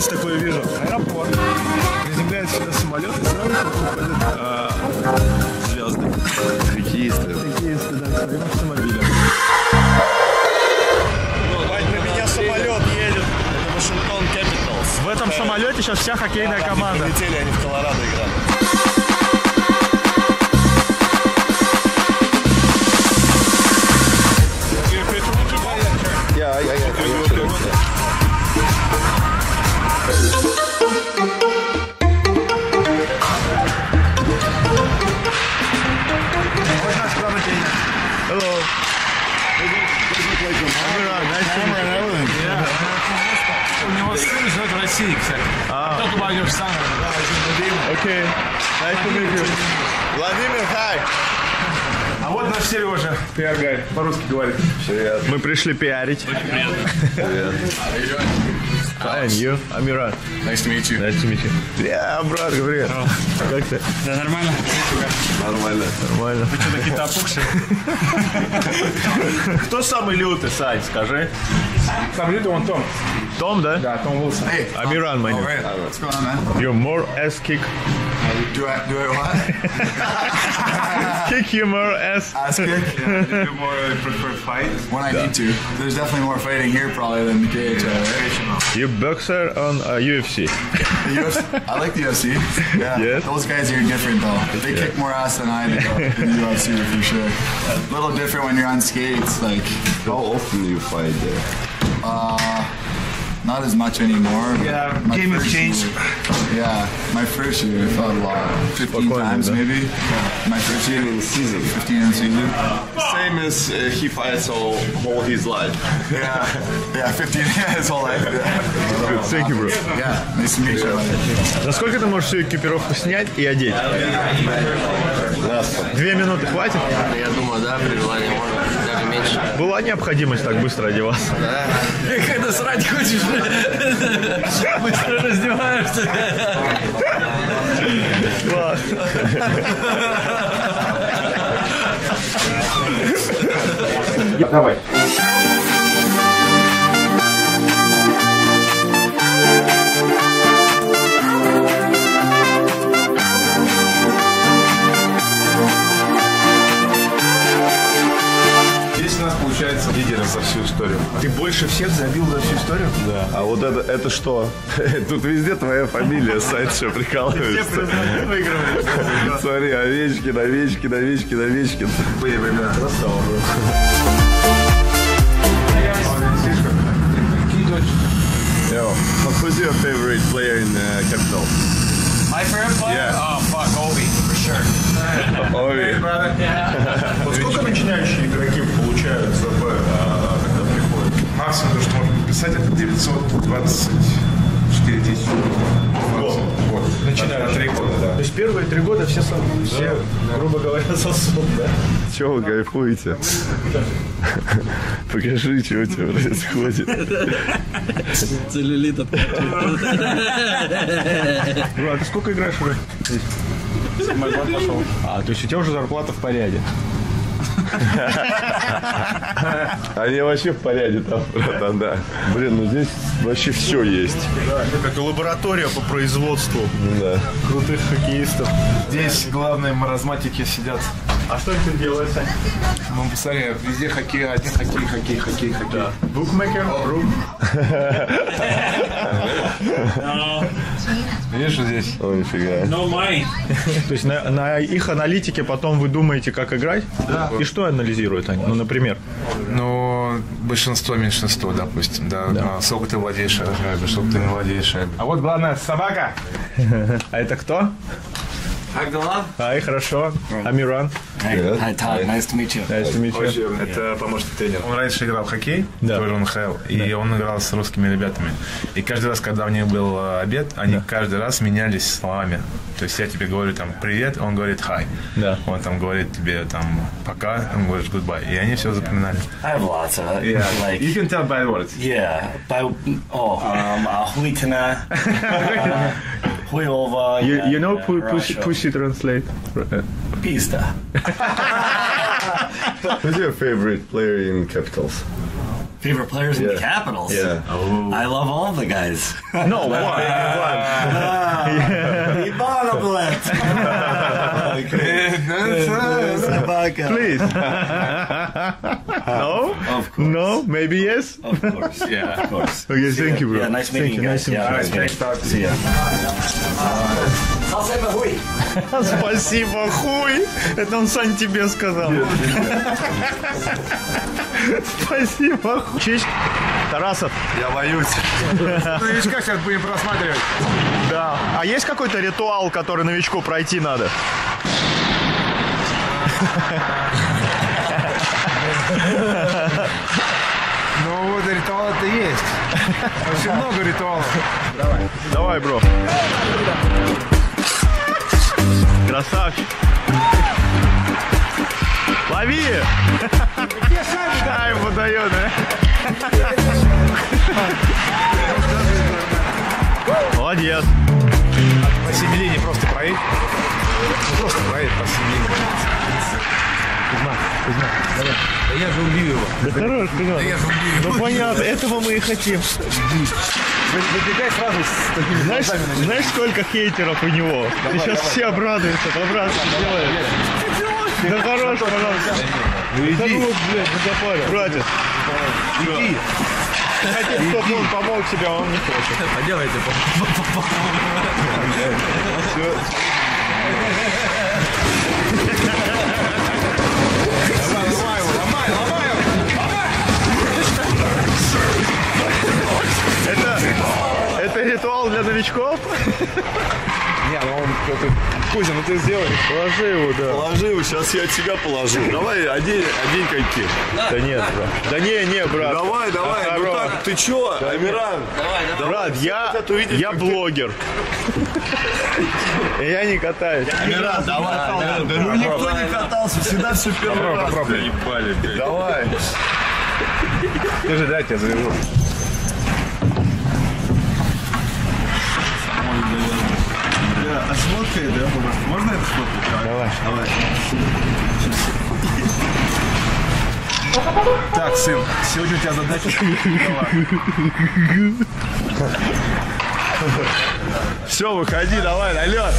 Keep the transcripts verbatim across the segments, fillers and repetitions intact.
раз такое вижу. Аэропорт. Приземляется сюда самолет и сразу выходят а, звезды. Хоккеисты. Хоккеисты, да, своим автомобилем. Вань, на меня самолет едет. Это Вашингтон Capitals. В этом самолете сейчас вся хоккейная команда. Они прилетели, они в Колорадо играли. Yeah, I, I, I, Hello. У него сын живет в России, кстати. А только молодежь сам. Окей. Nice to meet you. Владимир, hi. А вот наш Сережа, пиар-гай, по-русски говорит. Привет. Мы пришли пиарить. Привет. Hi, and you? Амиран. Nice to meet you. Nice to meet you. Я, брат, привет. Как ты? Да, нормально? Нормально. Нормально. Вы что, какие-то опухшие? Кто самый лютый, Сань, скажи? Там лютый вон Том. Том, да? Да, Том Уилсон. Амиран, my name. What's going on, man? You're more ass kick. Do I do I what? Kick you more ass. Ass kick? Yeah, you more prefer fight? When I need to. There's definitely more fighting here probably than the K H L, right? You boxer on uh, U F C. The U F C, I like the U F C. Yeah. Yes. Those guys are different though. They kick more ass than I do in the U F C for sure. A little different when you're on skates. Like, How often do you fight there? uh, not as much anymore. Yeah, My game has first changed. year- Yeah, my first year I fought a lot. fifteen Спокойно, times да? maybe. My first year In season. fifteen in season. Same as uh, he fights all, all his life. Yeah, yeah, fifteen his whole life. Yeah. Good, thank you, bro. Yeah, nice to meet you. Насколько ты можешь всю экипировку снять и одеть? Две минуты хватит? Я думаю, да, при желании можно даже меньше. Была необходимость так быстро одеваться? Когда срать хочешь, быстро раздеваешься. Давай. Здесь у нас получается лидеры за всю историю. Ты больше всех забил за всю историю? Да. А вот это, это что? Тут везде твоя фамилия, Сань, что прикалываешься. Смотри, Овечкин, Овечкин, Овечкин, Овечкин. Были времена. Красава, Yo, who's your favorite player in uh, Capital? My favorite player? Yeah. Oh, fuck, Ovi, for sure. Ovi. Вот сколько начинающие игроки получают ЗП, когда приходят? Максимум, то, что можно подписать, это девятьсот двадцать четыре тысячи. Вот. Начиная от три года, да. То есть первые три года все, сам, все грубо говоря, сосут, да? Чего вы кайфуете? Покажи, что у тебя происходит. Целлюлит от Бро, а ты сколько играешь уже? Седьмой год пошел. А, то есть у тебя уже зарплата в порядке. Они вообще в порядке там, братан, да. Блин, ну здесь вообще все есть. Как лаборатория по производству Да. крутых хоккеистов. Здесь главные маразматики сидят. А что это делает, Сань? Ну, посмотри, везде хоккей, один хоккей, хоккей, хоккей, хоккей. Букмекер, рум. Видишь, что здесь? О, нифига. No money. То есть на, на их аналитике потом вы думаете, как играть? Да. И что анализируют они? Ну, например. Ну, большинство, меньшинство, допустим, да. да. А сколько ты владеешь шайбой, сколько ты не владеешь шайбой. А вот главное, собака. А это кто? Как дела? Ай, хорошо. Амиран. Hey, hi, Todd. Nice to meet you. Nice to meet you. Это помощник тренера. Он раньше играл в хоккей, Да. тоже в эн ха эл, и он играл с русскими ребятами. И каждый раз, когда у них был э, обед, они Да. каждый раз менялись словами. То есть я тебе говорю там привет, он говорит hi. Да. Он там говорит тебе там пока, он говорит goodbye. И они все запоминали. I have lots of it. Yeah. Like, You can tell by words. yeah. By, oh, um, uh, Huitana, uh, Huilova. You, you know yeah, pu- pussy, Russia. pussy translate? Pista. Who's your favorite player in Capitals? Favorite players in Yeah. the Capitals? Yeah. Oh. I love all the guys. No, one. Ивановлет. Собака. Please. No? Of course. No? Maybe yes? Of course. Yeah, of course. Okay, thank you, bro. Yeah, nice meeting Thank you you, guys. nice Yeah, meeting nice meeting you. See ya. Спасибо, хуй. Это он сам тебе сказал. Спасибо, хуй. Честь. Тарасов. Я боюсь. Новичка сейчас будем просматривать. Да. А есть какой-то ритуал, который новичку пройти надо? Ну вот ритуал-то есть. Очень много ритуалов. Давай, бро. Красавчик. Лови! Кайф выдает, да? Молодец. По семи линии просто проедь. Ну, просто проедь по семи линии. Кузьма, Кузьма, давай. Да я же убью его. Да хорош, Да я же убью его. ну понятно, этого мы и хотим. Выбегай сразу с такими Знаешь, глазами на него. знаешь, сколько хейтеров у него? Ты сейчас давай. все обрадуются, по-братски делаешь. Да хорош, пожалуйста. Ну Да иди. ну, блядь, не запарил. Братец, Иди. хотел, чтобы он помог тебе, а он не хочет. Поделайте. Давай, ломай его, ломай, ломай его. Это, это ритуал для новичков? Не, ну он... это- Кузя, ну ты сделай. Положи его, да. Положи его, сейчас я от себя положу. Давай, одень, одень коньки. Да нет, брат. Да не, не, брат. Давай, давай, ну Здорово. так, ты чё, Амиран? Брат, я, хотят увидеть, я как ты- блогер. Я не катаюсь. Амиран, давай, да ну никто не катался, всегда все первый раз. попробуй. Ебали, блядь. Давай. Держи, дай я тебя завяжу. А сфоткай, да? Можно это сфоткать? Давай. Давай. Так, сын, сегодня у тебя задача. Все, выходи, давай, на лед.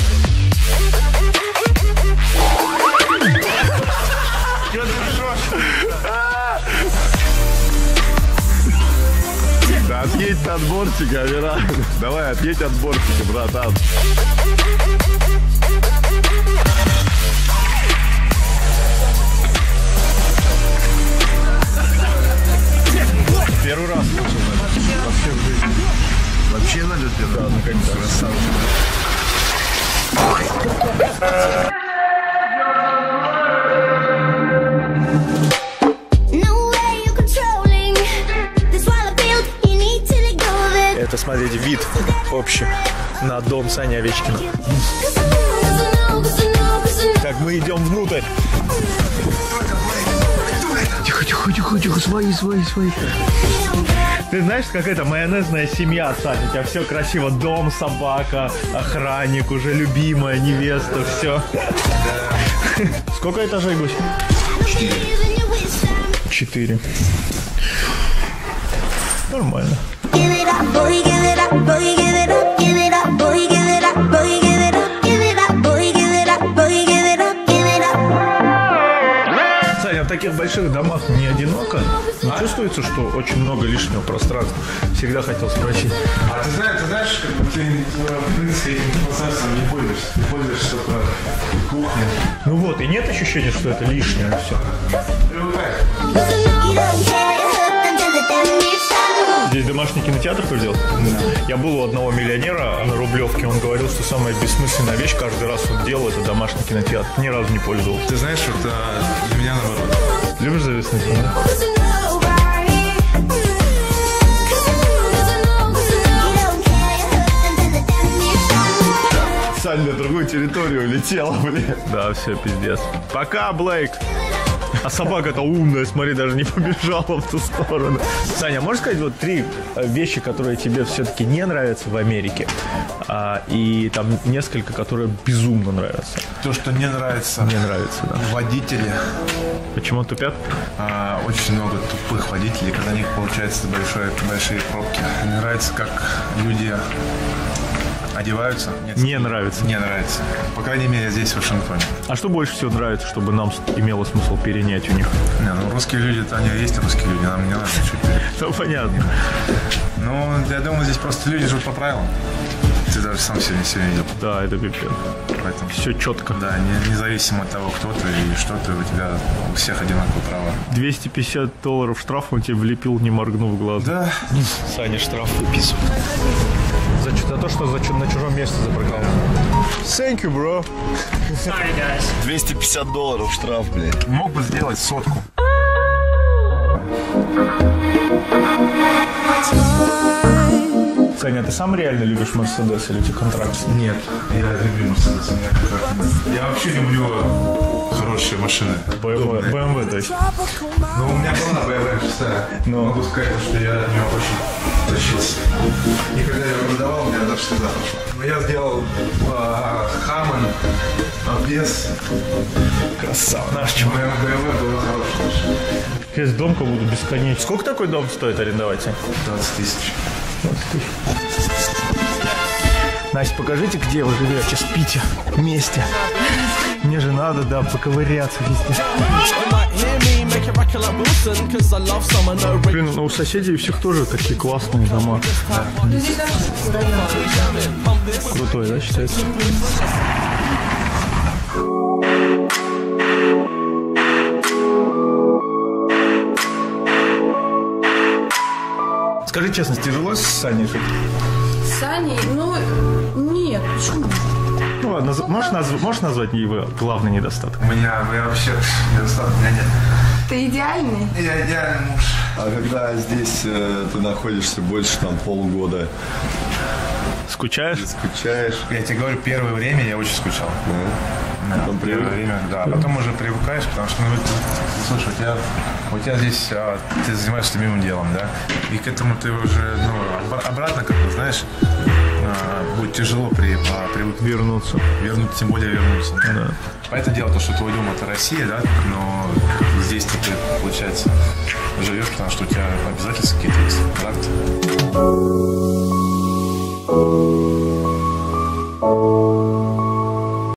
Да отъедь от бортика, Амиран. Давай, отъедь от бортика, братан. Первый раз. Вообще надо первый раз. Ну, конечно, красавчик. Это, смотрите, вид общий на дом Сани Овечкина. Так, мы идем внутрь. Тихо, тихо, тихо, тихо, свои, свои, свои. Ты знаешь, какая-то майонезная семья, Саня. У тебя все красиво. Дом, собака, охранник, уже любимая, невеста, все. Сколько этажей, Гусь? Четыре. Четыре. Нормально. Саня, в таких больших домах не одиноко, но чувствуется, что очень много лишнего пространства. Всегда хотел спросить. А ты знаешь, ты знаешь, как бы ты, в принципе, этим процессом не пользуешься. Ты пользуешься только кухней. Ну вот, и нет ощущения, что это лишнее все. Привыкай. Здесь домашний кинотеатр ходил? Да. Я был у одного миллионера на Рублевке, он говорил, что самая бессмысленная вещь каждый раз он делал, это домашний кинотеатр. Ни разу не пользовался. Ты знаешь, вот а, для меня наоборот. Любишь зависать? Да? Сань на другую территорию улетела, блин. Да, все, пиздец. Пока, Блейк. А собака-то умная, смотри, даже не побежала в ту сторону. Саня, можешь сказать вот три вещи, которые тебе все-таки не нравятся в Америке, а, и там несколько, которые безумно нравятся? То, что не нравится. Не нравится, да. Водители. Почему тупят? А, очень много тупых водителей, когда у них получаются большие, большие пробки. Не нравится, как люди одеваются. Нет, не нравится. Не нравится. По крайней мере, здесь, в Вашингтоне. А что больше всего нравится, чтобы нам имело смысл перенять у них? Не, ну русские люди, они есть русские люди, нам не надо ничего перенять. Ну, понятно. Ну, я думаю, здесь просто люди живут по правилам. Ты даже сам сегодня все видел. Да, это пипец. Поэтому все четко. Да, не, независимо от того, кто ты и что ты, у тебя у всех одинаковые права. двести пятьдесят долларов штраф он тебе влепил, не моргнув глазом. Да. Саня штраф выписывает. За, за то, что за, на чужом месте запарковал. Thank you, bro. Sorry, guys. двести пятьдесят долларов штраф, блядь. Мог бы сделать сотку. Саня, ты сам реально любишь Мерседес или у тебя контракт? Нет, я люблю Мерседес. Я вообще люблю хорошие машины. бэ эм вэ, бэ эм вэ, то есть. Ну, у меня была бэ эм вэ шестая. Но могу сказать, что я от нее очень тащился. И когда я его продавал, у меня даже слеза пошла. Но я сделал Хаммон без... Красава. Наш чувак. бэ эм вэ была хорошая машина. Весь дом как будто бесконечный. Сколько такой дом стоит арендовать? двадцать тысяч. Настя, покажите, где вы живете, спите вместе. Мне же надо, да, поковыряться везде. Блин, ну у соседей у всех тоже такие классные дома. Да. Крутой, да, считается? Скажи честно, тяжело с Саней жить? С Саней? Ну, нет, почему? Ну ладно, можешь, назв... можешь назвать его главный недостаток? У меня вообще недостаток, у меня нет. Ты идеальный? Я идеальный муж. А когда здесь э, ты находишься больше там полгода, скучаешь? Скучаешь? Я тебе говорю, первое время я очень скучал. Да. Да, потом первое время, да. А потом уже привыкаешь, потому что, ну, ты, слушай, у тебя, у тебя здесь, а, ты занимаешься любимым делом, да, и к этому ты уже, ну, обратно, как бы, знаешь, а, будет тяжело при, а, привыкнуть. Вернуться. Вернуться, тем более вернуться. Да. Понятное дело, то, что твой дом это Россия, да, но здесь ты, получается, живешь, потому что у тебя обязательства какие-то есть, правда?